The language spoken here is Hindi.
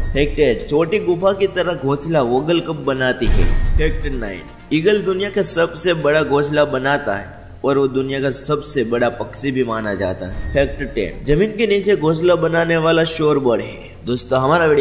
फैक्ट 8, छोटी गुफा की तरह घोंसला वोगल कब बनाती है? फैक्ट 9, ईगल दुनिया का सबसे बड़ा घोंसला बनाता है और वो दुनिया का सबसे बड़ा पक्षी भी माना जाता है। फैक्ट 10, जमीन के नीचे घोंसला बनाने वाला शोरबर्ड है। दोस्तों हमारा